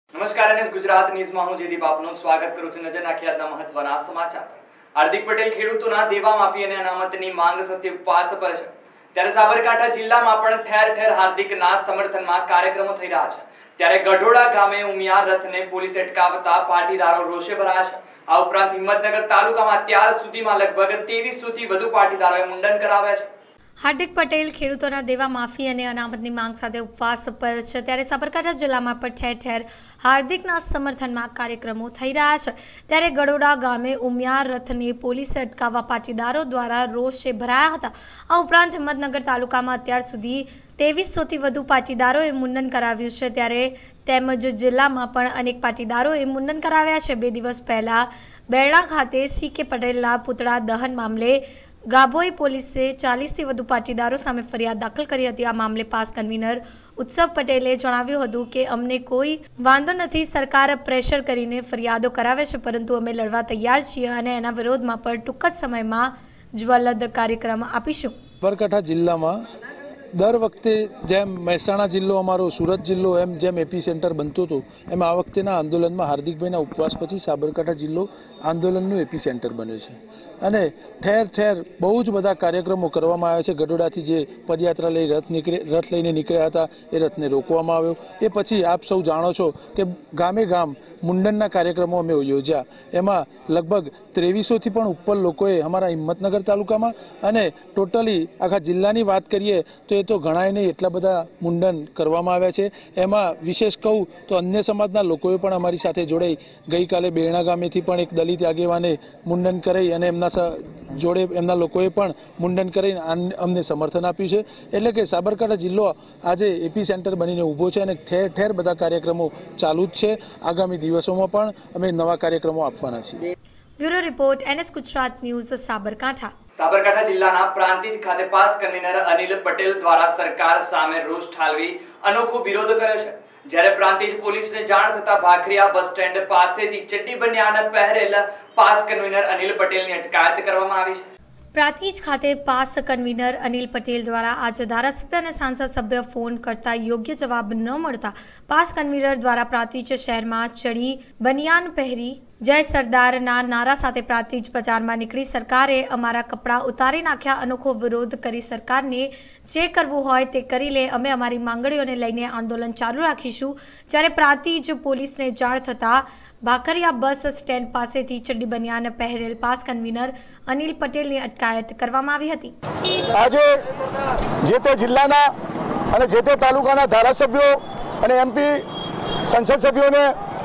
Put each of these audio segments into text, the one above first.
નમસ્કાર અને ગુજરાત ન્યૂઝમાં હું જયદીપ આપનું સ્વાગત કરું છું। નજર નાખીએ આજના મહત્વના સમાચાર પર। હાર્દિક પટેલ ખેડૂતોના દેવા માફી અને અનામતની માંગ સાથે ઉપવાસ પર છે, ત્યારે સાબરકાંઠા જિલ્લામાં પણ ઠેર ઠેર હાર્દિકના સમર્થનમાં કાર્યક્રમો થઈ રહ્યા છે। ત્યારે ગઢોડા ગામે ઉમિયા રથને પોલીસ અટકાવતા પાટીદારો રોષે ભરાયા છે। આ ઉપરાંત હિંમતનગર તાલુકામાં અત્યાર સુધીમાં લગભગ 2300 થી વધુ પાટીદારોએ મુંડન કરાવ્યા છે। હાર્દિક પટેલ ખેડૂતોના દેવા માફી અને અનામતની માંગ સાથે ઉપવાસ પર છે, ત્યારે સાબરકાંઠા જિલ્લામાં પણ ઠેર ઠેર હાર્દિકના સમર્થનમાં કાર્યક્રમો થઈ રહ્યા છે। ત્યારે ગઢોડા ગામે ઉમિયા રથને પોલીસે અટકાવવા પાટીદારો દ્વારા રોષે ભરાયા હતા। આ ઉપરાંત હિંમતનગર તાલુકામાં અત્યાર સુધી 2300 થી વધુ પાટીદારોએ મુંડન કરાવ્યું છે, ત્યારે તેમજ જિલ્લામાં પણ અનેક પાટીદારોએ મુંડન કરાવ્યા છે। 2 દિવસ પહેલા બેરણા ખાતે CK પટેલના પુતળા દહન મામલે ગાભોઈ પોલીસે 40 થી વધુ પાટીદારો સામે ફરિયાદ દાખલ કરી હતી। આ મામલે પાસ કન્વીનર ઉત્સવ પટેલે જણાવ્યું હતું કે અમને કોઈ વાંધો નથી, સરકાર પ્રેશર કરીને ફરિયાદો કરાવે છે, પરંતુ અમે લડવા તૈયાર છીએ અને એના વિરોધમાં પણ ટૂંક જ સમયમાં જ્વલદ કાર્યક્રમ આપીશું। સાબરકાંઠા જિલ્લામાં દર વખતે જેમ મહેસાણા જિલ્લો અમારો, સુરત જિલ્લો એમ જેમ એપી સેન્ટર બનતું હતું એમ આ વખતેના આંદોલનમાં હાર્દિકભાઈના ઉપવાસ પછી સાબરકાંઠા જિલ્લો આંદોલનનું એપી સેન્ટર બન્યો છે અને ઠેર ઠેર બહુ જ બધા કાર્યક્રમો કરવામાં આવ્યા છે। ગઢોડાથી જે પદયાત્રા લઈ રથ લઈને નીકળ્યા હતા એ રથને રોકવામાં આવ્યો। એ પછી આપ સૌ જાણો છો કે ગામે ગામ મુંડનના કાર્યક્રમો અમે યોજ્યા, એમાં લગભગ 2300 થી પણ ઉપર લોકોએ અમારા હિંમતનગર તાલુકામાં અને ટોટલી આખા જિલ્લાની વાત કરીએ તો એ તો ગણાય નહીં એટલા બધા મુંડન કરવામાં આવ્યા છે। એમાં વિશેષ કહું તો અન્ય સમાજના લોકોએ પણ અમારી સાથે જોડાઈ ગઈકાલે બેરણા ગામેથી પણ એક દલિત આગેવાને મુંડન કરાઈ અને એમના જોડે એમના લોકોએ પણ મુંડન કરીને અમને સમર્થન આપ્યું છે। એટલે કે સાબરકાંઠા જિલ્લો આજે એપી સેન્ટર બનીને ઊભો છે અને ઠેર ઠેર બધા કાર્યક્રમો ચાલુ જ છે। આગામી દિવસોમાં પણ અમે નવા કાર્યક્રમો આપવાના છીએ। Bureau report NS Gujarat news Sabarkantha. Sabarkantha જિલ્લાના પ્રાંતિજ ખાતે પાસ કન્વીનર અનિલ પટેલ દ્વારા સરકાર સામે રોષ ઠાલવી અનોખો વિરોધ કર્યો છે, જ્યારે પ્રાંતિજ પોલીસને જાણ થતા ભાખરિયા બસ સ્ટેન્ડ પાસેથી ચડ્ડી બનિયાન પહેરેલ પાસ કન્વીનર અનિલ પટેલની અટકાયત કરવામાં આવી છે। પ્રાંતિજ ખાતે પાસ કન્વીનર અનિલ પટેલ દ્વારા આજે ધારાસભ્ય અને સાંસદ સભ્ય ફોન કરતા યોગ્ય જવાબ ન મળતા પાસ કન્વીનર દ્વારા પ્રાંતિજ શહેરમાં ચડી બનિયાન પહેરી જય સરદારના નારા સાથે પ્રાંતિજ બજારમાં નીકળી સરકારે અમારા કપડાં ઉતારી નાખ્યા, અનોખો વિરોધ કરી સરકારને જે કરવું હોય તે કરી લે, અમે અમારી માંગણીઓને લઈને આંદોલન ચાલુ રાખીશું। જ્યારે પ્રાંતિજ પોલીસને જાણ થતાં ભાખરિયા બસ સ્ટેન્ડ પાસેથી ચડ્ડી બનિયાન પહેરેલ પાસ કન્વીનર અનિલ પટેલની અટકાયત કરવામાં આવી હતી। આજે જે તે જિલ્લાના અને જે તે તાલુકાના ધારાસભ્યો અને MP સંસદ સભ્યોને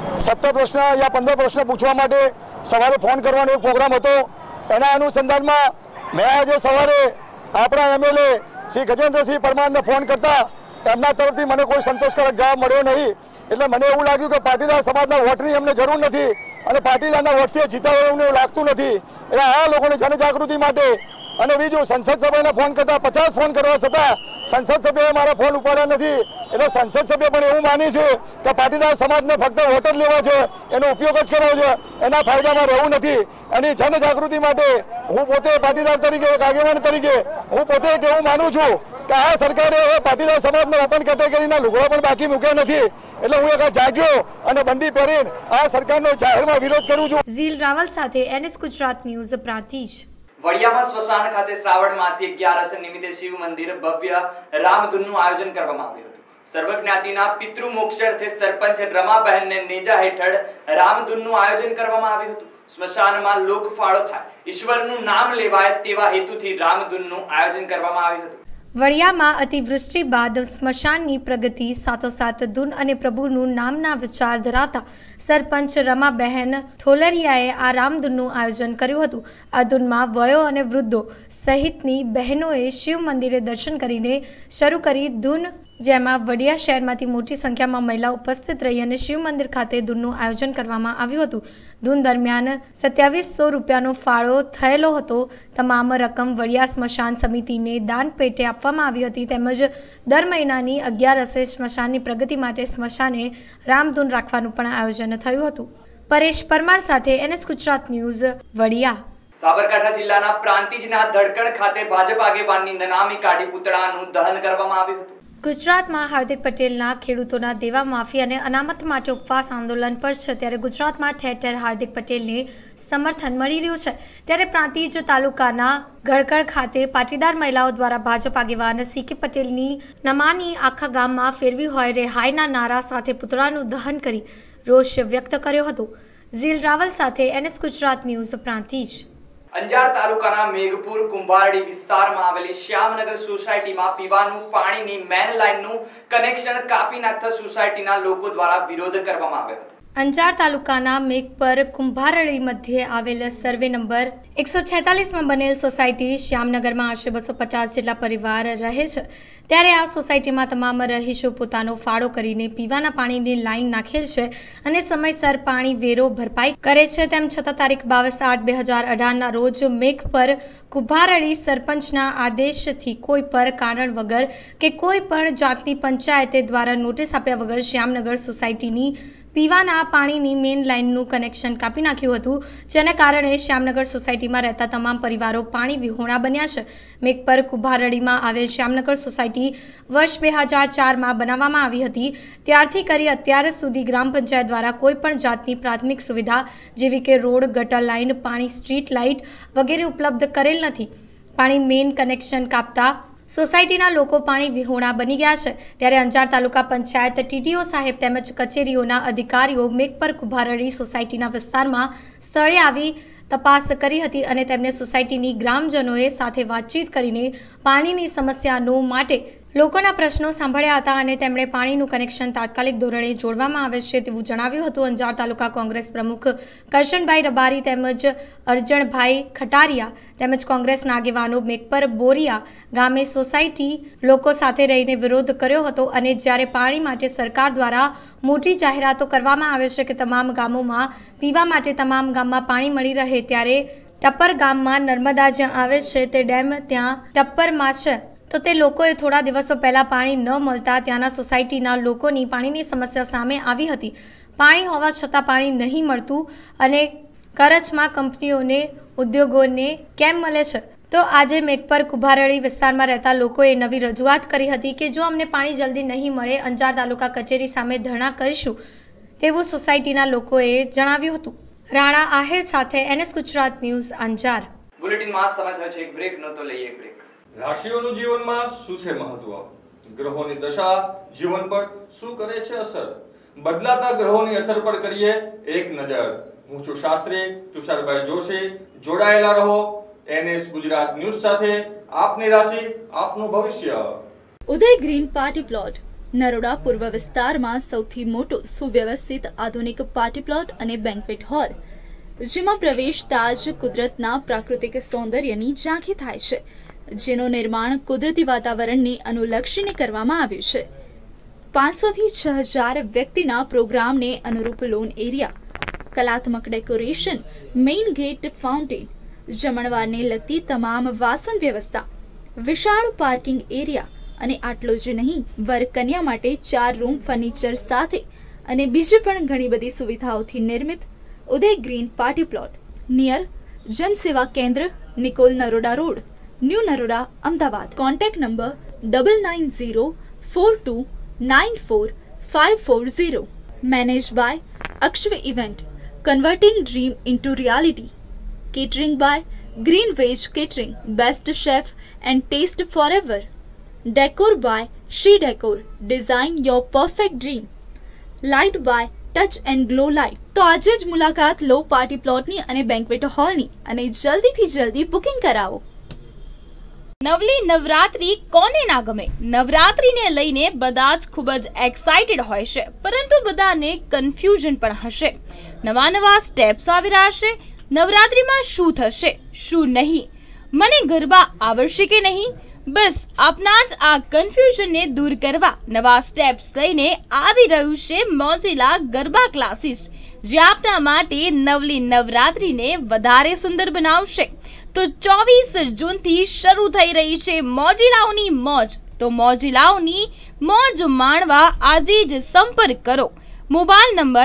17 પ્રશ્ન યા 15 પ્રશ્ન પૂછવા માટે સવારે ફોન કરવાનો એક પ્રોગ્રામ હતો। એના અનુસંધાનમાં મેં આજે સવારે આપણા MLA શ્રી ગજેન્દ્રસિંહ પરમારને ફોન કરતા એમના તરફથી મને કોઈ સંતોષકારક જવાબ મળ્યો નહીં। એટલે મને એવું લાગ્યું કે પાટીદાર સમાજના વોટની અમને જરૂર નથી અને પાટીદારના વોટથી જીતાડવાનું એવું લાગતું નથી। એટલે આ લોકોની જનજાગૃતિ માટે અને બીજું સંસદ સભ્યને ફોન કરતા 50 ફોન કરવા છતાં સંસદ સભ્યએ મારા ફોન ઉપાડ્યા નથી। એટલે સંસદ સભ્ય પણ એવું માને છે કે પાટીદાર સમાજને ફક્ત વોટ જ લેવા છે, એનો ઉપયોગ જ કરવો છે, એના ફાયદામાં રહેવું નથી। અને જનજાગૃતિ માટે હું પોતે પાટીદાર તરીકે, એક આગેવાન તરીકે હું પોતે એક એવું માનું છું કે આ સરકારે હવે પાટીદાર સમાજને ઓપન કેટેગરીના લુગડા પણ બાકી મૂક્યા નથી। એટલે હું એક જાગ્યો અને બંડી પહેરીને આ સરકારનો જાહેરમાં વિરોધ કરું છું। ઝીલ રાવલ સાથે NS ગુજરાત ન્યૂઝ પ્રાંતિજ। વડિયામાં સ્મશાન ખાતે શ્રાવણ માસી 11 નિમિત્તે શિવ મંદિર ભવ્ય રામધૂનનું આયોજન કરવામાં આવ્યું હતું। સર્વજ્ઞાતિના પિતૃ મોક્ષાર્થે સરપંચ રમાબહેનને નેજા હેઠળ રામધૂનનું આયોજન કરવામાં આવ્યું હતું। સ્મશાનમાં લોકફાળો થાય, ઈશ્વરનું નામ લેવાય તેવા હેતુથી રામધૂનનું આયોજન કરવામાં આવ્યું હતું। વડિયામાં અતિવૃષ્ટિ બાદ સ્મશાનની પ્રગતિ સાથોસાથ ધૂન અને પ્રભુનું નામના વિચાર ધરાવતા સરપંચ રમાબહેન થોલરિયાએ આ રામધૂનનું આયોજન કર્યું હતું। આ ધૂનમાં વયો અને વૃદ્ધો સહિતની બહેનોએ શિવ મંદિરે દર્શન કરીને શરૂ કરી ધૂન, જેમાં વડિયા શહેરમાંથી મોટી સંખ્યામાં મહિલાઓ ઉપસ્થિત રહી અને શિવ મંદિર ખાતે ધૂનનું આયોજન કરવામાં આવ્યું હતું। ધૂન દરમિયાન 2700 રૂપિયાનો ફાળો થયેલો હતો। તમામ રકમ વડિયા સ્મશાન સમિતિને દાન પેટે આપવામાં આવી હતી। તેમજ દર મહિનાની 11 સ્મશાનની પ્રગતિ માટે સ્મશાને રામધૂન રાખવાનું પણ આયોજન થયું હતું। પરેશ પરમાર સાથે NS ગુજરાત ન્યૂઝ વડિયા। સાબરકાંઠા જિલ્લાના પ્રાંતિજના ધડકડ ખાતે ભાજપ આગેવાનની નનામી કાઢી પુતળાનું દહન કરવામાં આવ્યું હતું। ગુજરાતમાં હાર્દિક પટેલના ખેડૂતોના દેવા માફી અને અનામત માટે ઉપવાસ આંદોલન પર છે ત્યારે ગુજરાતમાં ઠેર ઠેર હાર્દિક પટેલને સમર્થન મળી રહ્યું છે ત્યારે પ્રાંતિજ તાલુકાના ગળકણ ખાતે પાટીદાર મહિલાઓ દ્વારા ભાજપ આગેવાન સીકે પટેલની નમાની આખા ગામમાં ફેરવી હોય રે હાયના નારા સાથે પુતળાનું દહન કરી રોષ વ્યક્ત કર્યો હતો। ઝીલ રાવલ સાથે NS ગુજરાત ન્યૂઝ પ્રાંતિજ। અંજાર તાલુકાના મેઘપુર કુંભારડી વિસ્તારમાં આવેલી શ્યામનગર સોસાયટીમાં પીવાનું પાણીની મેન લાઇનનું કનેક્શન કાપી નાખતા સોસાયટીના લોકો દ્વારા વિરોધ કરવામાં આવ્યો હતો। અંજાર તાલુકાના મેઘપર કુંભારડી મધ્યે આવેલ સર્વે નંબર 146માં બનેલ સોસાયટી શ્યામનગરમાં આશરે 250 જેટલા પરિવાર રહે છે ત્યારે આ સોસાયટીમાં તમામ રહીશો પોતાનો ફાળો કરીને પીવાના પાણીની લાઇન નાખેલ છે અને સમયસર પાણી વેરો ભરપાઈ કરે છે। તેમ છતાં તારીખ 22/8/2018ના રોજ મેઘપર કુંભારડી સરપંચના આદેશથી કોઈ પર કારણ વગર કે કોઈ પણ જાતની પંચાયતે દ્વારા નોટિસ આપ્યા વગર શ્યામનગર સોસાયટીની પીવાના પાણીની મેઇન લાઇનનું કનેક્શન કાપી નાખ્યું હતું જેને કારણે શ્યામનગર સોસાયટીમાં રહેતા તમામ પરિવારો પાણી વિહોણા બન્યા છે। મેઘપર કુંભારડીમાં આવેલ શ્યામનગર સોસાયટી વર્ષ 2004માં બનાવવામાં આવી હતી ત્યારથી કરી અત્યાર સુધી ગ્રામ પંચાયત દ્વારા કોઈ પણ જાતની પ્રાથમિક સુવિધા જેવી કે રોડ, ગટર લાઇન, પાણી, સ્ટ્રીટ લાઇટ વગેરે ઉપલબ્ધ કરેલ નથી। પાણી મેઇન કનેક્શન કાપતા સોસાયટીના લોકો પાણી વિહોણા બની ગયા છે ત્યારે અંજાર તાલુકા પંચાયત, TDO સાહેબ તેમજ કચેરીઓના અધિકારીઓ મેઘપર કુંભારડી સોસાયટીના વિસ્તારમાં સ્થળે આવી તપાસ કરી હતી અને તેમને સોસાયટીની ગ્રામજનોએ સાથે વાતચીત કરીને પાણીની સમસ્યાનો માટે લોકોના પ્રશ્નો સાંભળ્યા હતા અને તેમણે પાણીનું કનેક્શન તાત્કાલિક ધોરણે જોડવામાં આવે છે તેવું જણાવ્યું હતું। અંજાર તાલુકા કોંગ્રેસ પ્રમુખ કરશનભાઈ રબારી તેમજ અરજણભાઈ ખટારિયા તેમજ કોંગ્રેસના આગેવાનો મેઘપર બોરિયા ગામે સોસાયટી લોકો સાથે રહીને વિરોધ કર્યો હતો અને જ્યારે પાણી માટે સરકાર દ્વારા મોટી જાહેરાતો કરવામાં આવે છે કે તમામ ગામોમાં પીવા માટે તમામ ગામમાં પાણી મળી રહે ત્યારે ટપ્પર ગામમાં નર્મદા જ્યાં આવે છે તે ડેમ ત્યાં ટપ્પરમાં છે તો તે લોકોએ થોડા દિવસો પહેલા પાણી ન મળતા ત્યાંના સોસાયટીના લોકોની પાણીની સમસ્યા સામે આવી હતી। પાણી હોવા છતાં પાણી નહીં મળતું અને કરછમાં કંપનીઓને ઉદ્યોગોને કેમ મળે છે તો આજે મેઘપર કુંભારડી વિસ્તારમાં રહેતા લોકોએ નવી રજૂઆત કરી હતી કે જો અમને પાણી જલ્દી નહીં મળે અંજાર તાલુકા કચેરી સામે ધરણા કરીશું તેવું સોસાયટીના લોકોએ જણાવ્યું હતું। રાણા આહિર સાથે NS ગુજરાત ન્યૂઝ અંજાર। બુલેટિનમાં સમય થયો છે એક બ્રેક નો તો લઈએ એક બ્રેક। રાશિઓનું જીવનમાં શું છે મહત્વ? ગ્રહોની દશા જીવન પર શું કરે છે અસર? બદલાતા ગ્રહોની અસર પર કરીએ એક નજર। હું છું શાસ્ત્રી તુષારભાઈ જોશી। જોડાયેલા રહો NS ગુજરાત ન્યૂઝ સાથે। આપની રાશિ આપનું ભવિષ્ય। Uday green party plot Naroda પૂર્વ વિસ્તારમાં સૌથી મોટો સુવ્યવસ્થિત આધુનિક પાર્ટી પ્લોટ અને બેન્ક્વેટ હોલ જેમાં પ્રવેશતા જ કુદરતના પ્રાકૃતિક સૌંદર્યની ઝાંખી થાય છે જેનું નિર્માણ કુદરતી વાતાવરણને અનુલક્ષીને કરવામાં આવ્યું છે। 500 થી 6000 વ્યક્તિના પ્રોગ્રામને અનુરૂપ લોન એરિયા, કલાત્મક ડેકોરેશન, મેઇન ગેટ, ફાઉન્ટેન, જમણવારને લગતી તમામ વાસણ વ્યવસ્થા, વિશાળ પાર્કિંગ એરિયા અને આટલું જ નહીં વર કન્યા માટે 4 રૂમ ફર્નિચર સાથે અને બીજી પણ ઘણી બધી સુવિધાઓથી નિર્મિત Uday green party plot near Jansewa Kendra, Nikol, Naroda road, new Naroda, Ahmedabad. Contact number 9904294540। Manage by Akshav event, converting dream into reality. Catering by green veg catering, best chef and taste forever. Decor by Shri decor, design your perfect dream. Light by touch and glow light. તો આજે જ મુલાકાત લો party પ્લોટની અને banquet હોલની અને જલ્દીથી જલ્દી booking કરાવો। નવલી નવરાત્રી કોને ના ગમે? નવરાત્રીને લઈને બધા જ ખૂબ જ એક્સાઇટેડ હોય છે પરંતુ બધાને કન્ફ્યુઝન પણ હશે। નવા સ્ટેપ્સ આવી રહ્યા છે। નવરાત્રીમાં શું થશે, શું નહીં? મને ગરબા આવડશે કે નહીં? બસ આપના જ આ કન્ફ્યુઝનને દૂર કરવા નવા સ્ટેપ્સ લઈને આવી રહ્યું છે મોજીલા ગરબા ક્લાસીસ જે આપના માટે નવલી નવરાત્રીને વધારે સુંદર બનાવશે। તો 24 જૂનથી શરૂ થઈ રહી છે મોજીલાઓની મોજ। તો મોજીલાઓની મોજ માણવા આજે જ સંપર્ક કરો। Mobile number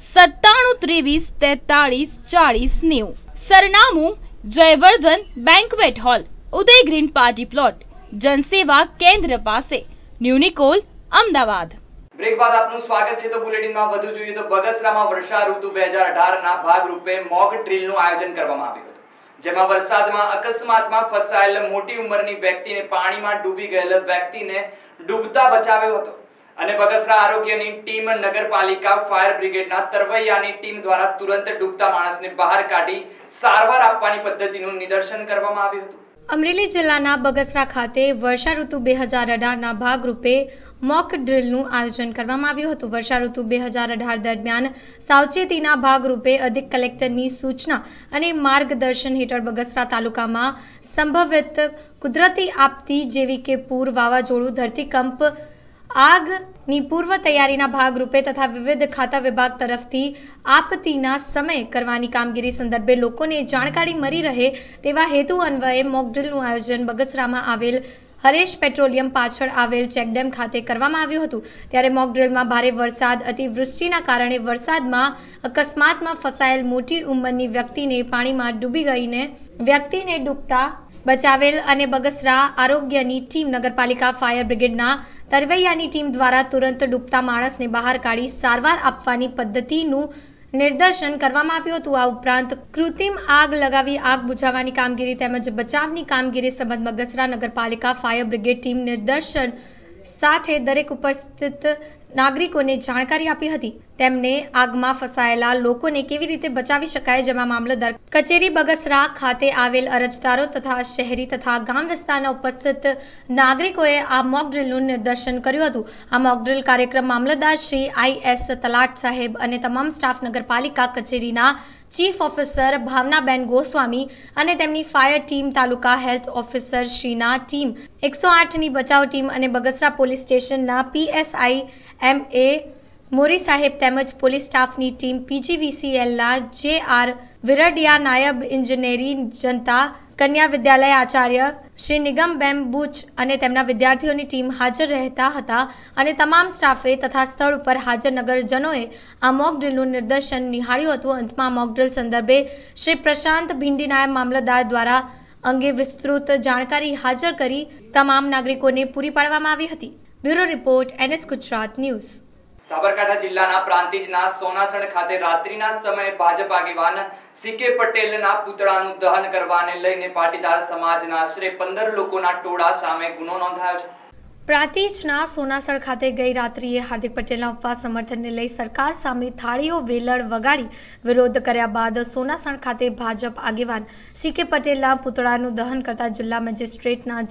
9723434090। સરનામું Jayvardhan banquet hall, Uday green party plot, Jansewa Kendra પાસે, ન્યૂ નિકોલ, અમદાવાદ। બ્રેક બાદ આપનું સ્વાગત છે। તો બુલેટિનમાં વધુ જોઈએ તો બગસરામાં વર્ષા ઋતુ 2018ના ભાગરૂપે મોક ડ્રીલનું આયોજન કરવામાં આવ્યું હતું, જેમાં વરસાદમાં અકસ્માતમાં ફસાયેલ મોટી ઉંમરની વ્યક્તિને પાણીમાં ડૂબી ગયેલ વ્યક્તિને ડૂબતા બચાવ્યો હતો અને બગસરા આરોગ્યની ટીમ, નગરપાલિકા, ફાયર બ્રિગેડના તરવૈયાની ટીમ દ્વારા તુરંત ડૂબતા માણસને બહાર કાઢી સારવાર આપવાની પદ્ધતિનું નિદર્શન કરવામાં આવ્યું હતું। અમરેલી જિલ્લાના બગસરા ખાતે વર્ષા ઋતુ 2018ના ભાગરૂપે મોક ડ્રીલનું આયોજન કરવામાં આવ્યું હતું। વર્ષા ઋતુ 2018 દરમિયાન સાવચેતીના ભાગરૂપે અધિક કલેક્ટરની સૂચના અને માર્ગદર્શન હેઠળ બગસરા તાલુકામાં સંભવિત કુદરતી આપત્તિ જેવી કે પૂર, વાવાઝોડું, ધરતીકંપ, આગની પૂર્વ તૈયારીના ભાગરૂપે તથા વિવિધ ખાતા વિભાગ તરફથી આપત્તિના સમયે કરવાની કામગીરી સંદર્ભે લોકોને જાણકારી મળી રહે તેવા હેતુ અન્વયે મોકડ્રીલનું આયોજન બગસરામાં આવેલ હરેશ પેટ્રોલિયમ પાછળ આવેલ ચેકડેમ ખાતે કરવામાં આવ્યું હતું। ત્યારે મોકડ્રીલમાં ભારે વરસાદ, અતિવૃષ્ટિના કારણે વરસાદમાં અકસ્માતમાં ફસાયેલ મોટી ઉંમરની વ્યક્તિને પાણીમાં ડૂબી ગઈને વ્યક્તિને ડૂબતા બચાવેલ અને બગસરા આરોગ્યની ટીમ, નગરપાલિકા, ફાયર બ્રિગેડના તરવૈયાની ટીમ દ્વારા તુરંત ડૂબતા માણસને બહાર કાઢી સારવાર આપવાની પદ્ધતિનું નિદર્શન કરવામાં આવ્યું હતું। આ ઉપરાંત કૃત્રિમ આગ લગાવી આગ બુઝાવવાની કામગીરી તેમજ બચાવની કામગીરી સંબંધ બગસરા નગરપાલિકા, ફાયર બ્રિગેડ ટીમ નિદર્શન સાથે દરેક ઉપસ્થિત નાગરિકોને જાણકારી આપી હતી। તેમને આગમાં ફસાયેલા લોકોને કેવી રીતે બચાવી શકાય, જેમાં મામલતદાર કચેરી બગસરા ખાતે આવેલ અરજદારો તથા શહેરી તથા ગામ વિસ્તારના ઉપસ્થિત નાગરિકોએ આ મોક ડ્રીલનું નિદર્શન કર્યું હતું। આ મોક ડ્રીલ કાર્યક્રમ મામલતદાર શ્રી IS તલાટ સાહેબ અને તમામ સ્ટાફ, નગરપાલિકા કચેરીના ચીફ ઓફિસર ભાવનાબેન ગોસ્વામી અને તેમની fire team, taluka health officer શ્રીના ટીમ, 108ની બચાવ ટીમ અને બગસરા પોલીસ સ્ટેશનના PSI MA મોરી સાહેબ તેમજ પોલીસ સ્ટાફની ટીમ, PGVCLના JR વિરડિયા, નાયબ ઇજનેરી જનતા કન્યા વિદ્યાલય આચાર્ય શ્રી નિગમબેન બુચ અને તેમના વિદ્યાર્થીઓની ટીમ હાજર રહેતા હતા અને તમામ સ્ટાફે તથા સ્થળ ઉપર હાજર નગરજનોએ આ મોક ડ્રીલનું નિદર્શન નિહાળ્યું હતું। અંતમાં મોક ડ્રીલ સંદર્ભે શ્રી પ્રશાંત ભિંડી, નાયબ મામલતદાર દ્વારા અંગે વિસ્તૃત જાણકારી હાજર કરી તમામ નાગરિકોને પૂરી પાડવામાં આવી હતી। Bureau report, NS Gujarat news. Sabarkantha જિલ્લાના પ્રાંતિજના સોનાસણ ખાતે રાત્રિના સમયે ભાજપ આગેવાન CK પટેલના પુતળાનું દહન કરવાને લઈને પાટીદાર સમાજના આશરે 15 લોકોના ટોળા સામે ગુનો નોંધાયો છે। પ્રાંતિજના સોનાસણ ખાતે ગઈ રાત્રિએ હાર્દિક પટેલના ઉપવાસ સમર્થનને લઈ સરકાર સામે થાળીઓ, વેલણ વગાડી વિરોધ કર્યા બાદ સોનાસણ ખાતે ભાજપ આગેવાન CK પટેલના પુતળાનું દહન કરતા જિલ્લા મેજિસ્ટ્રેટના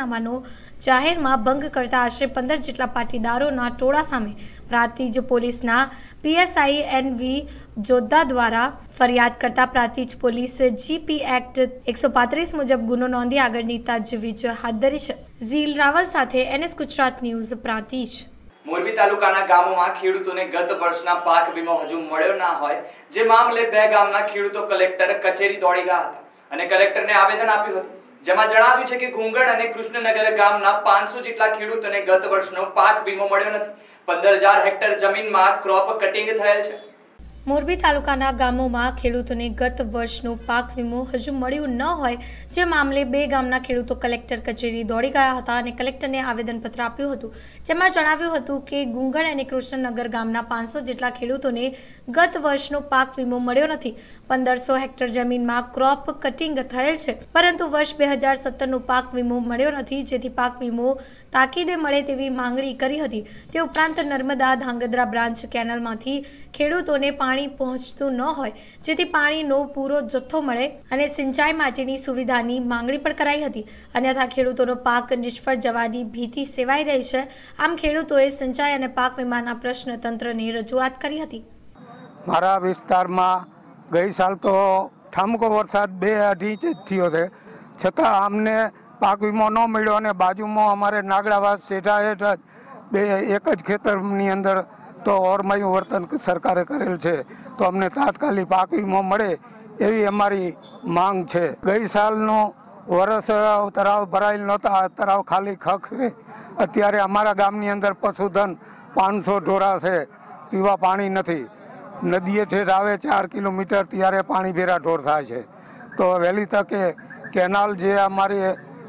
જાહેરમાં ભંગ કરતા આશરે 15 જેટલા પાટીદારોના ટોળા સામે પ્રાંતિજ પોલીસના PSI NV જોધા દ્વારા ફરિયાદ કરતા પ્રાંતિજ પોલીસ GP એક્ટ 135 મુજબ ગુનો નોંધી આગળની તજવીજ હાથ ધરી છે। ઝીલ રાવલ સાથે NS ગુજરાત ન્યૂઝ, પ્રાંતિજ। મોરબી તાલુકાના ગામોમાં ખેડૂતોને ગત વર્ષના પાક વીમો હજુ મળ્યો ના હોય, જે મામલે બે ગામના ખેડૂતો કલેક્ટર કચેરી દોડી ગયા હતા અને કલેક્ટરને આવેદન આપ્યું હતું, જેમાં જણાવ્યું છે કે ગુંગળ અને કૃષ્ણનગર ગામના 500 જેટલા ખેડૂતોને ગત વર્ષનો પાક વીમો મળ્યો નથી। 15,000 હેક્ટર જમીનમાં ક્રોપ કટિંગ થયેલ છે। મોરબી તાલુકાના ગામોમાં ખેડૂતોને ગત વર્ષનો પાક વીમો હજુ મળ્યું ન હોય, જે મામલે બે ગામના ખેડૂતો કલેક્ટર કચેરી દોડી ગયા હતા અને કલેક્ટરને આવેદનપત્ર આપ્યું હતું, જેમાં જણાવ્યું હતું કે ગુંગળ અને કૃષ્ણનગર ગામના 500 જેટલા ખેડૂતોને ગત વર્ષનો પાક વીમો મળ્યો નથી। 1500 હેક્ટર જમીનમાં ક્રોપ કટિંગ થયેલ છે, પરંતુ વર્ષ 2017નો પાક વીમો મળ્યો નથી, જેથી પાક વીમો તાકીદે મળે તેવી માંગણી કરી હતી। તે ઉપરાંત નર્મદા ધાંગધ્રા બ્રાન્ચ કેનાલમાંથી ખેડૂતોને પાણી પહોંચતું ન હોય, જેથી પાણીનો પૂરો જથ્થો મળે અને સિંચાઈ માટેની સુવિધાની માંગણી પણ કરાઈ હતી, અન્યથા ખેડૂતોનો પાક નિષ્ફળ જવાની ભીતિ સેવાઈ રહી છે। આમ ખેડૂતોએ સિંચાઈ અને પાક વીમાના પ્રશ્ન તંત્રને રજૂઆત કરી હતી। મારા વિસ્તારમાં ગઈ સાલ તો ઠામકો વરસાદ 2-2.5 ઇંચ થયો છે, છતાં અમને પાક વીમો ન મળ્યો અને બાજુમાં અમારે નાગડાવાસ શેઠા હેઠળ એક જ ખેતરની અંદર તો ઓરમાયું વર્તન સરકારે કરેલ છે, તો અમને તાત્કાલિક પાક વીમો મળે એવી અમારી માંગ છે। ગઈ સાલનો વરસ તળાવ ભરાયેલ નહોતા, તળાવ ખાલી ખખ છે। અત્યારે અમારા ગામની અંદર પશુધન 500 ઢોરા છે, પીવા પાણી નથી। નદીએ ઠેઠ આવે 4 કિલોમીટર ત્યારે પાણી ભેરા ઢોર થાય છે। તો વહેલી તકે કેનાલ જે અમારી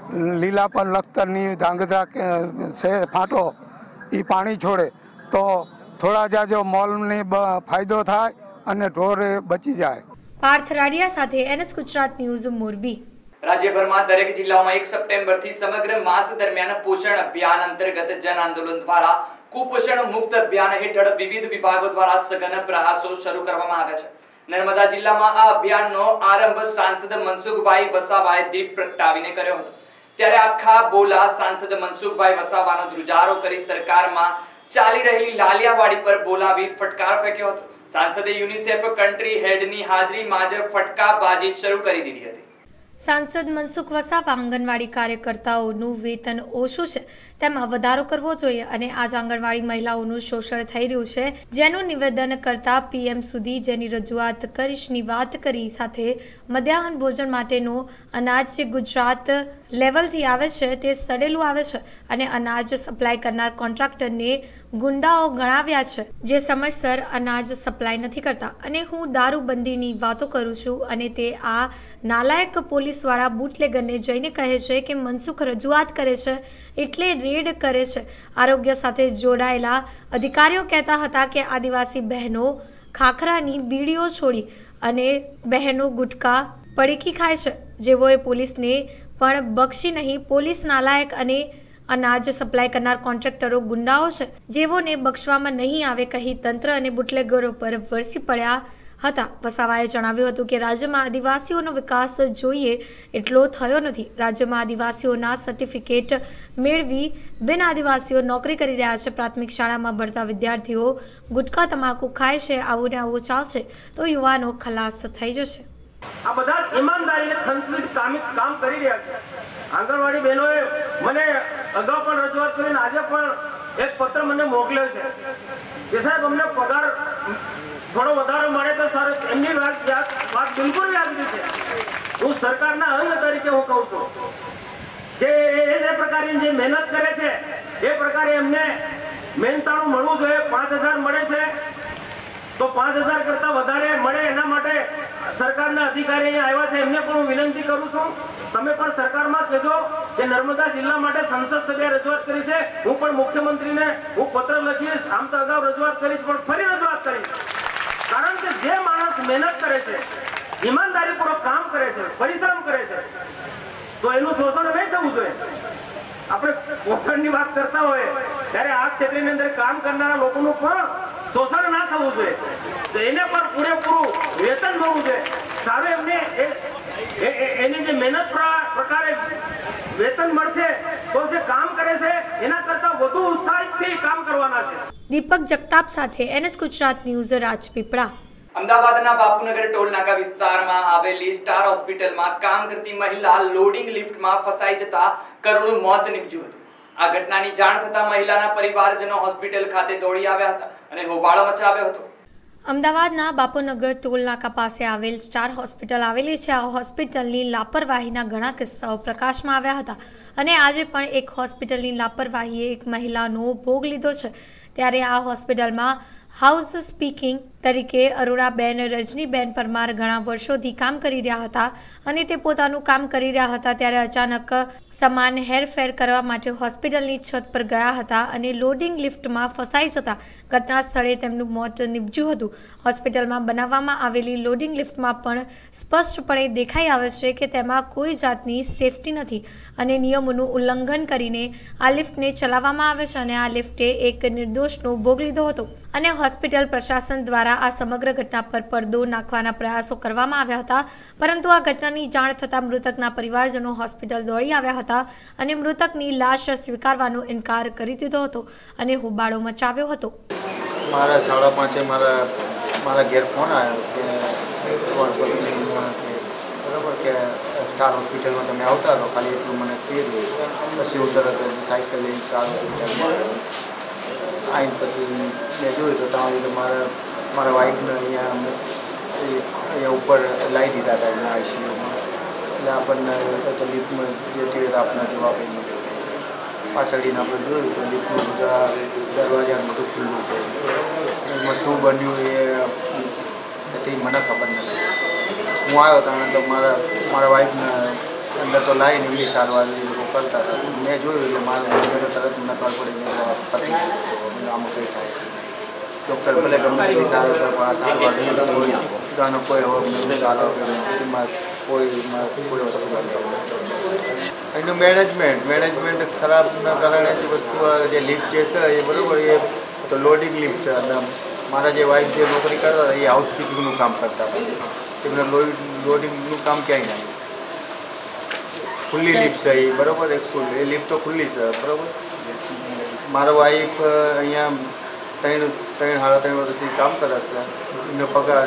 લીલા પર લખતરની ધાંગધ્રા છે ફાટો એ પાણી છોડે તો થોડા જાજો મોલની ફાયદો થાય અને ઢોર બચી જાય. પાર્થ રાડિયા સાથે NS ગુજરાત ન્યૂઝ મોરબી. રાજ્યભરમાં દરેક જિલ્લાઓમાં 1 સપ્ટેમ્બરથી સમગ્ર માસ દરમિયાન પોષણ અભિયાન અંતર્ગત જન આંદોલન દ્વારા કુપોષણ મુક્ત અભિયાન હેઠળ વિવિધ વિભાગો દ્વારા સઘન પ્રયાસો શરૂ કરવામાં આવ્યા છે. નર્મદા જિલ્લામાં આ અભિયાનનો આરંભ સાંસદ મનસુખભાઈ વસાવાએ દીપ પ્રગટાવીને કર્યો હતો. ત્યારે આખા બોલા સાંસદ મનસુખભાઈ વસાવાનો ધ્રુજારો કરી સરકારમાં ચાલી રહેલી લાલિયાવાડી પર બોલાવી ફટકાર ફેંક્યો હતો. સાંસદે યુનિસેફ કન્ટ્રી હેડની હાજરીમાં જ ફટકાબાજી શરૂ કરી દીધી હતી. સાંસદ મનસુખ વસાવા આંગણવાડી કાર્યકર્તાઓનું વેતન ઓછું છે તેમાં વધારો કરવો જોઈએ અને આજ આંગણવાડી મહિલાઓનું શોષણ થઈ રહ્યું છે જેનું નિવેદન કરતા PM સુધી જેની રજૂઆત કરીશની વાત કરી. સાથે મધ્યાહન ભોજન માટેનું અનાજ જે ગુજરાત લેવલથી આવે છે તે સડેલું આવે છે અને અનાજ સપ્લાય કરનાર કોન્ટ્રાક્ટરને ગુંડાઓ ગણાવ્યા છે જે સમયસર અનાજ સપ્લાય નથી કરતા. અને હું દારૂબંધીની વાતો કરું છું અને તે આ નાલાયક પોલીસવાળા બુટલેગરને જઈને કહે છે કે મનસુખ રજૂઆત કરે છે એટલે રેડ કરે છે. આરોગ્ય સાથે જોડાયેલા અધિકારીઓ કહેતા હતા કે આદિવાસી બહેનો ખાખરાની બીડીઓ છોડી અને બહેનો ગુટકા પડીકી ખાય છે. જેઓએ પોલીસને પણ બક્ષી નહીં. પોલીસ નાલાયક અને અનાજ સપ્લાય કરનાર કોન્ટ્રાક્ટરો ગુંડાઓ છે જેઓને બક્ષવામાં નહીં આવે કહી તંત્ર અને બુટલેગરો પર વરસી પડ્યા હતા. વસાવાએ જણાવ્યું હતું કે રાજ્યમાં આદિવાસીઓનો વિકાસ જોઈએ એટલો થયો નથી. રાજ્યમાં આદિવાસીઓના સર્ટિફિકેટ મેળવી બિન આદિવાસીઓ નોકરી કરી રહ્યા છે. પ્રાથમિક શાળામાં ભણતા વિદ્યાર્થીઓ ગુટખા તમાકુ ખાય છે. આવું ને આવું ચાલશે તો યુવાનો ખલાસ થઈ જશે. આ બધા ઈમાનદારીને સંતુલિત કામ કરી રહ્યા છે. આંગણવાડી બહેનોએ મને અગાઉ પણ રજૂઆત કરીને આજે પણ એક પત્ર મને મોકલ્યો છે કે સાહેબ અમને પગાર થોડો વધારે મળે તો સારું. એમની વાત બિલકુલ વ્યાજબી છે. હું સરકારના અંગ તરીકે હું કહું છું કે એ પ્રકારની જે મહેનત કરે છે એ પ્રકારે એમને મહેનતાણું મળવું જોઈએ. 5000 મળે છે તો 5000 કરતા વધારે મળે એના માટે સરકારના અધિકારી અહીંયા આવ્યા છે એમને પણ હું વિનંતી કરું છું તમે પણ સરકારમાં કહેજો કે નર્મદા જિલ્લા માટે સંસદ સભ્યએ રજૂઆત કરી છે. હું પણ મુખ્યમંત્રીને હું પત્ર લખીશ. આમ તો અગાઉ રજૂઆત કરીશ પણ ફરી રજૂઆત કરીશ. કારણ કે જે માણસ મહેનત કરે છે ઈમાનદારીપૂર્વક કામ કરે છે પરિશ્રમ કરે છે તો એનું શોષણ નહીં થવું જોઈએ. આપણે પોષણની વાત કરતા હોય ત્યારે આ ક્ષેત્રની અંદર કામ કરનારા લોકોનું પણ શોષણ ના થવું જોઈએ. તો એને પણ પૂરેપૂરું વેતન મળવું જોઈએ. સારું એમને એની જે મહેનત પ્રકારે વેતન મળશે તો જે કામ કરે છે એના કરતા વધુ ઉત્સાહિતથી કામ કરવાના છે. દીપક જગતાપ સાથે NS ગુજરાત ન્યૂઝ રાજપીપળા. અમદાવાદના બાપુનગર ટોલનાકા વિસ્તારમાં આવેલી સ્ટાર હોસ્પિટલમાં કામ કરતી મહિલા લોડિંગ લિફ્ટમાં ફસાઈ જતા કરુણ મોત નીપજ્યું હતું. આ ઘટનાની જાણ થતા મહિલાના પરિવારજનો હોસ્પિટલ ખાતે દોડી આવ્યા હતા અને હોબાળો મચાવ્યો હતો. અમદાવાદના બાપુનગર ટોલનાકા પાસે આવેલ સ્ટાર હોસ્પિટલ આવેલી છે. આ હોસ્પિટલની લાપરવાહીના ઘણા કિસ્સાઓ પ્રકાશમાં આવ્યા હતા અને આજે પણ એક હોસ્પિટલની લાપરવાહીએ એક મહિલાનો ભોગ લીધો છે. ત્યારે આ હોસ્પિટલમાં હાઉસ સ્પીકિંગ તરીકે અરુણાબેન રજનીબેન પરમાર ઘણા વર્ષોથી કામ કરી રહ્યા હતા અને તે પોતાનું કામ કરી રહ્યા હતા ત્યારે અચાનક સમાન હેરફેર કરવા માટે હોસ્પિટલની છત પર ગયા હતા અને લોડિંગ લિફ્ટમાં ફસાઈ જતા ઘટના સ્થળે તેમનું મોત નીપજ્યું હતું. હોસ્પિટલમાં બનાવવામાં આવેલી લોડિંગ લિફ્ટમાં પણ સ્પષ્ટપણે દેખાઈ આવે છે કે તેમાં કોઈ જાતની સેફટી નથી અને નિયમોનું ઉલ્લંઘન કરીને આ લિફ્ટને ચલાવવામાં આવે છે અને આ લિફ્ટે એક નિર્દોષનો ભોગ લીધો હતો અને હોસ્પિટલ પ્રશાસન દ્વારા આ સમગ્ર ઘટના પર પડદો નાખવાના પ્રયાસો કરવામાં આવ્યા હતા. પરંતુ આ ઘટનાની જાણ થતાં મૃતકના પરિવારજનો હોસ્પિટલ દોડી આવ્યા હતા અને મૃતકની લાશ સ્વીકારવાનો ઇનકાર કરી દીધો હતો અને હોબાળો મચાવ્યો હતો. મારા 5:30 મારા ઘેર ફોન આવ્યો કે બરાબર કે સ્ટાર હોસ્પિટલમાં તમે આવતા રહો ખાલી એટલું મને કીધું. પછી હું તરત સાયકલ લઈને સ્ટાર હોસ્પિટલમાં આવીને પછી મેં જોયું તો ત્યાં મારા વાઈફને અહીંયા ઉપર લાવી દીધા હતા એમના ICUમાં. એટલે આપણને તો લિફ્ટમાં જતી હોય તો આપણને જવાબ પાછળીને આપણે જોયું તો લિફ્ટમાં બધા દરવાજા બધું ખુલ્લું છે. એમાં શું બન્યું એ મને ખબર નથી. હું આવ્યો ત્યાં તો મારા વાઈફને અંદર તો લાવીને એમની સારવાર કરતા હતા. મેં જોયું એટલે મારે તરત નકાર પડીને પતી આમાં કંઈ થાય. ડૉક્ટર ભલે ગમે તેટલી સારો કરે પણ આ સારવાર ગાનો કોઈ સારો એમાં કોઈ વસ્તુ એનું મેનેજમેન્ટ ખરાબના કારણે જે વસ્તુ જે લિફ્ટ જે છે એ બરાબર એ તો લોડિંગ લિફ્ટ છે. અને મારા જે વાઈફ જે નોકરી કરતા હતા એ હાઉસકીપિંગનું કામ કરતા હતા. એમને લોડિંગનું કામ ક્યાંય નહીં. ખુલ્લી લિફ્ટ છે એ બરાબર એ લિફ્ટ તો ખુલ્લી છે બરાબર. મારો વાઈફ અહીંયા 3.5 વર્ષથી કામ કરે છે. એનો પગાર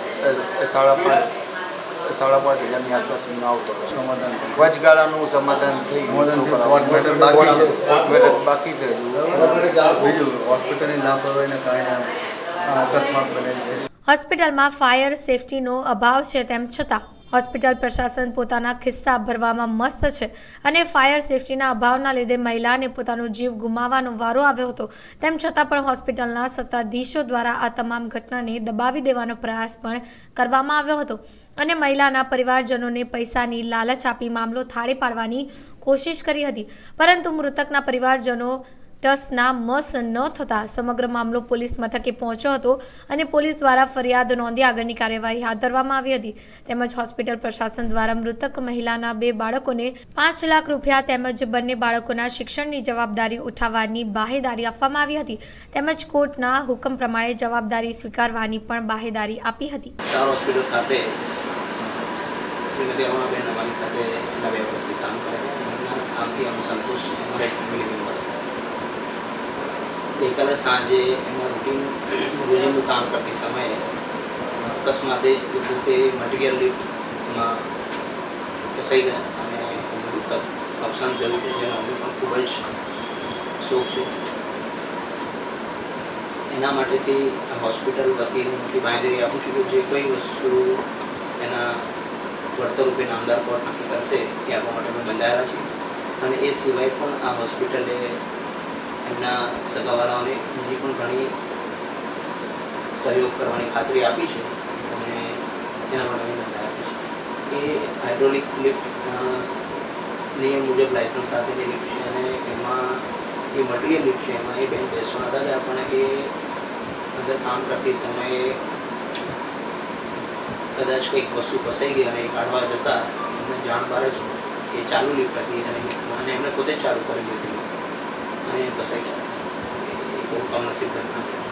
5.5 હજારની આસપાસ આવતો સમાધાન વચગાળાનું સમાધાન થઈ ગયું. બાકી છે બીજું હોસ્પિટલની લાપરવાહીને કારણે અકસ્માત બનેલ છે. હોસ્પિટલમાં ફાયર સેફટીનો અભાવ છે, તેમ છતાં હોસ્પિટલ પ્રશાસન પોતાના ખિસ્સા ભરવામાં મસ્ત છે અને ફાયર સેફટીના અભાવના લીધે મહિલાને પોતાનો જીવ ગુમાવવાનો વારો આવ્યો હતો. તેમ છતાં પણ હોસ્પિટલના સત્તાધીશો દ્વારા આ તમામ ઘટનાને દબાવી દેવાનો પ્રયાસ પણ કરવામાં આવ્યો હતો અને મહિલાના પરિવારજનોને પૈસાની લાલચ આપી મામલો થાળે પાડવાની કોશિશ કરી હતી. પરંતુ મૃતકના પરિવારજનો તસના મસ ન થતાં સમગ્ર મામલો પોલીસ મથકે પહોંચ્યો હતો અને પોલીસ દ્વારા ફરિયાદ નોંધી આગળની કાર્યવાહી હાથ ધરવામાં આવી હતી. તેમજ હોસ્પિટલ પ્રશાસન દ્વારા મૃતક મહિલાના 2 બાળકોને 5 લાખ રૂપિયા તેમજ બંને બાળકોના શિક્ષણની જવાબદારી ઉઠાવવાની બાહેદારી આપવામાં આવી હતી. તેમજ કોર્ટના હુકમ પ્રમાણે જવાબદારી સ્વીકારવાની પણ બાહેદારી આપી હતી. સ્ટાર હોસ્પિટલ ખાતે શ્રીમતી અરુણાબેન અમારી સાથે છેલ્લા 2 વર્ષથી કામ કરે છે. આમથી અમે સંતોષ ગઈકાલે સાંજે એમના રૂટીનનું કામ કરતી સમયે અકસ્માતે જ પોતે મટીરિયલ લિફ્ટમાં ફસાઈ ગયા અને મૃતક અવસાન થયું છે, જેનો અમને પણ ખૂબ જ શોખ છે. એના માટેથી હોસ્પિટલ વતી હું એટલી બાંહેધરી આપું છું કે જે કોઈ વસ્તુ એના વળતર રૂપે નામદાર કોર્ટ નક્કી કરશે એ આપવા માટે અમે બંધાયેલા છીએ. અને એ સિવાય પણ આ હોસ્પિટલે એમના સગાવાલાઓને બીજી પણ ઘણી સહયોગ કરવાની ખાતરી આપી છે અને એના માટે અમે બંધાયેલા છે. એ હાઇડ્રોલિક લિફ્ટ નિયમ મુજબ લાઇસન્સ સાથેની લિફ્ટ છે અને એમાં એ મટીરિયલ લિફ્ટ છે. એમાં એ બેન બેસવાના હતા જ આપણે એ અંદર કામ કરતી સમયે કદાચ કંઈક વસ્તુ ફસાઈ ગઈ અને એ કાઢવા જતાં એમને જાણ બહાર જ એ ચાલુ લિફ્ટ હતી અને એમને પોતે જ ચાલુ કરી લીધી અને ફસાઈ ગયા. એ બહુ કમનસીબ ઘટના છે.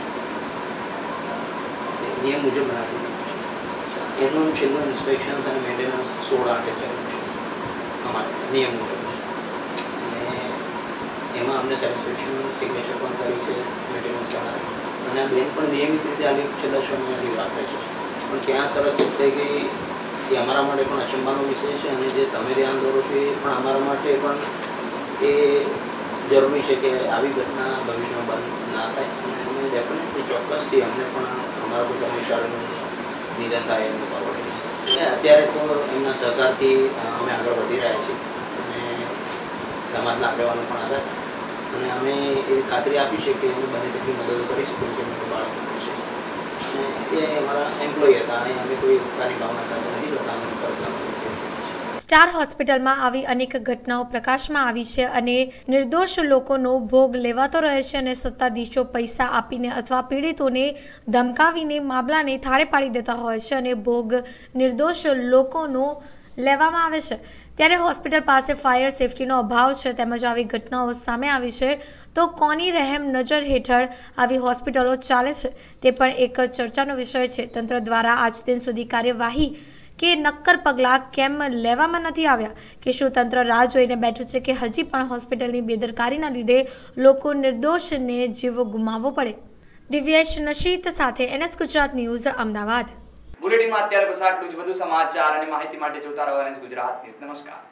નિયમ મુજબ બનાવેલી છે. એનું છેલ્લું ઇન્સ્પેક્શન અને મેન્ટેનન્સ 16/8 ચાલ્યું છે અમારે નિયમ મુજબ. અને એમાં અમને સેટિસ્ફેક્શન સિગ્નેચર પણ કરી છે મેન્ટેનન્સ કરનાર. અને આ બેન પણ નિયમિત રીતે આ લિફ્ટ છેલ્લા 6 મહિનાથી વાપરે છે. પણ ત્યાં શરત થઈ ગઈ એ અમારા માટે પણ અચંબાનો વિષય છે અને જે તમે ધ્યાન દોરો છો એ પણ અમારા માટે પણ એ જરૂરી છે કે આવી ઘટના ભવિષ્યમાં બંધ ના થાય. અને અમે ડેફિનેટલી ચોક્કસથી અમને પણ અમારા કોઈ કર્મચારીનું નિધન થાય એનું પરવડે. અત્યારે તો એમના સહકારથી અમે આગળ વધી રહ્યા છીએ અને સમાજના આગેવાનો પણ આવ્યા અને અમે એવી ખાતરી આપી છે કે અમે બને તેટલી મદદ કરીશું કે એમને બાળકો છે. અને એ અમારા એમ્પ્લોય હતા અને અમે કોઈ ઉપકારની ભાવના સાથે નથી કરતા. અમે કરતા સ્ટાર હોસ્પિટલમાં આવી અનેક ઘટનાઓ પ્રકાશમાં આવી છે અને નિર્દોષ લોકોનો ભોગ લેવાતો રહે છે અને સત્તાધીશો પૈસા આપીને અથવા પીડિતોને ધમકાવીને મામલાને થાળે પાડી દેતા હોય છે અને ભોગ નિર્દોષ લોકોનો લેવામાં આવે છે. ત્યારે હોસ્પિટલ પાસે ફાયર સેફટીનો અભાવ છે તેમજ આવી ઘટનાઓ સામે આવી છે તો કોની રહેમ નજર હેઠળ આવી હોસ્પિટલો ચાલે છે તે પણ એક ચર્ચાનો વિષય છે. તંત્ર દ્વારા આજ દિન સુધી કાર્યવાહી કે નક્કર પગલાં કેમ લેવામાં નથી આવ્યા કે શું તંત્ર રાહ જોઈને બેઠું છે કે હજી પણ હોસ્પિટલની બેદરકારીના લીધે લોકો નિર્દોષને જીવ ગુમાવવો પડે? દિવ્યેશ નશીત સાથે NS ગુજરાત ન્યૂઝ અમદાવાદ. બુલેટિનમાં અત્યારે બસ આટલું જ. વધુ સમાચાર અને માહિતી માટે જોતા રહો NS ગુજરાત ન્યૂઝ. નમસ્કાર.